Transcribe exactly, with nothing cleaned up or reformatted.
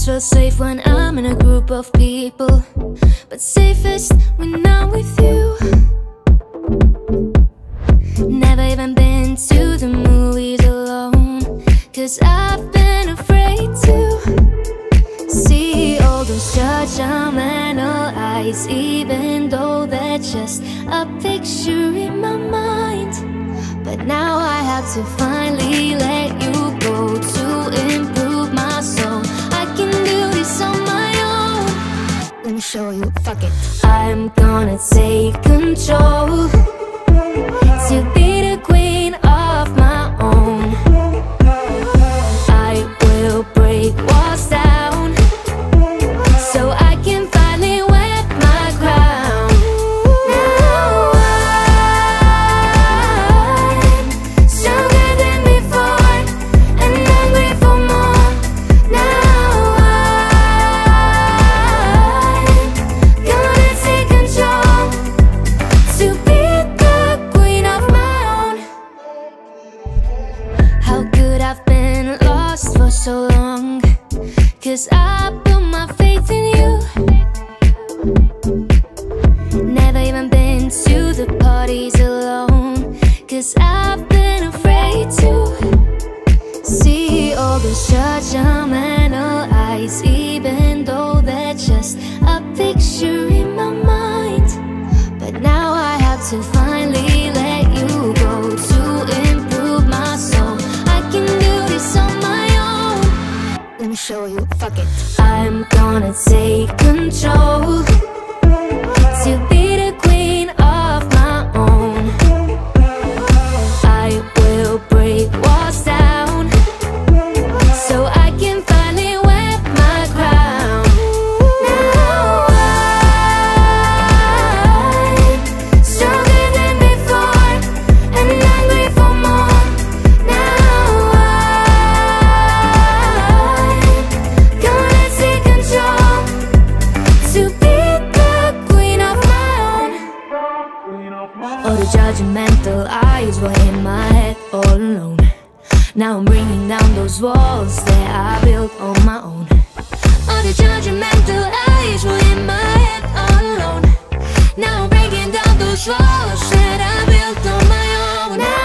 always feel safe when I'm in a group of people, but safest when I'm with you. Never even been to the movies alone, cause I've been afraid to see all those judgmental eyes, even though they're just a picture in my mind. But now I have to finally let you go to improve my soul. I can do this on my own. Let me show you, fuck it. I'm gonna take control to be the queen of my own. I will break walls down so I can finally wear my crown. Now I'm stronger than before and hungry for more. Now I'm gonna take control to be the queen of my own. How good I've been lost for so long, cause I put my faith in you. Never even been to the parties alone, cause I've been afraid to see all those judgmental eyes, even though they're just a picture in my mind. But now I have to finally let you go to improve my soul. I can do this on my own. Let me show you, fuck it. I'm gonna take control to be the queen of my own. I will break walls down so I can finally wear my crown. Now I'm stronger than before and hungry for more. Now I'm gonna take control to be the queen of my own. All the judgmental eyes were in my head all alone. Now I'm bringing down those walls that I built on my own. All the judgmental eyes were in my head all alone. Now I'm breaking down those walls that I built on my own. Now